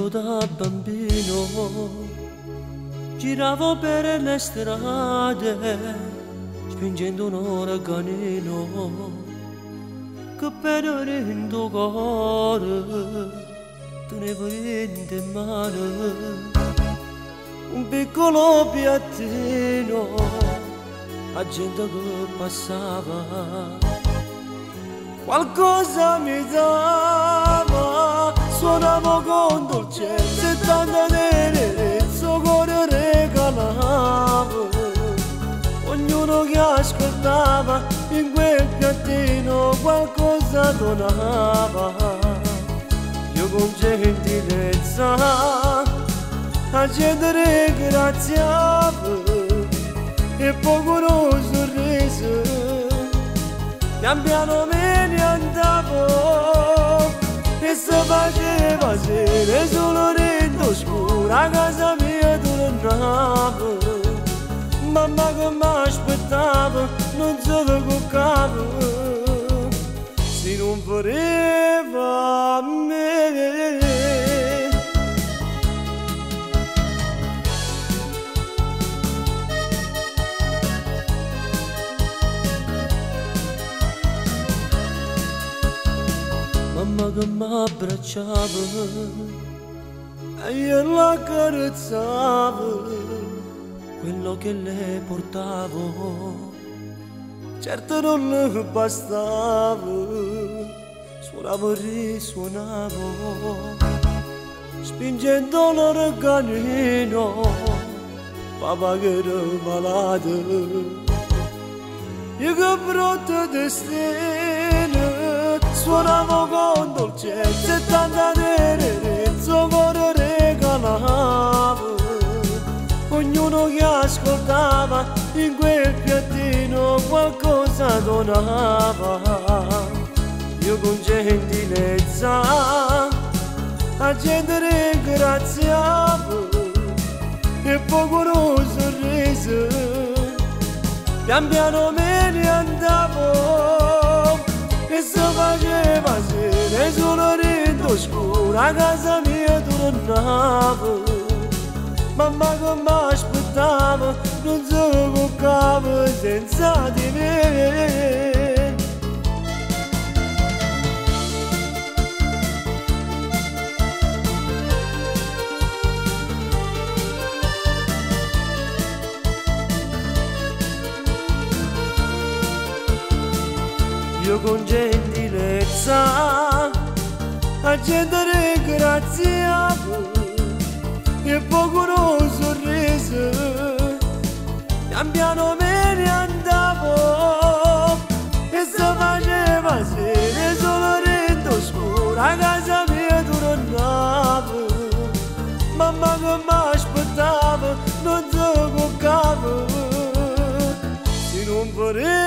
Quando da bambino giravo per le strade spingendo un organino che per il tuo cuore tenevo in mano un piccolo piattino a gente che passava qualcosa mi dava, suonavo con dolcezza e tanta tenerezza, cuore regalavo. Ognuno che ascoltava in quel piattino qualcosa donava. Io con gentilezza la gente ringraziavo e poco uno sorriso pian piano me ne andavo e si faceva sera solo dentro scuro a casa mia tornavo. Mamma che mi aspettava non sapevo capo se non voleva me. Mamma che mi abbracciava e io la carezzavo, quello che le portavo certo non le bastava, suonavo e risuonavo spingendo l'organino, papà che era malato, io che brutto destino. Suonavo con dolcezza e tanta tenerezza, cuore regalavo. Ognuno che ascoltava in quel piattino qualcosa donava. Io con gentilezza la gente ringraziavo e poco uno sorriso pian piano me ne andavo e si faceva sera solo dentro scuro a casa mia tornavo. Mamma che mi aspettava non sapevo capo senza di me. Io con gentilezza la gente ringraziavo e poco uno sorriso pian piano me ne andavo e si faceva sera solo dentro scuro a casa mia tornavo. Mamma che mi aspettava non sapevo capo se non vorrei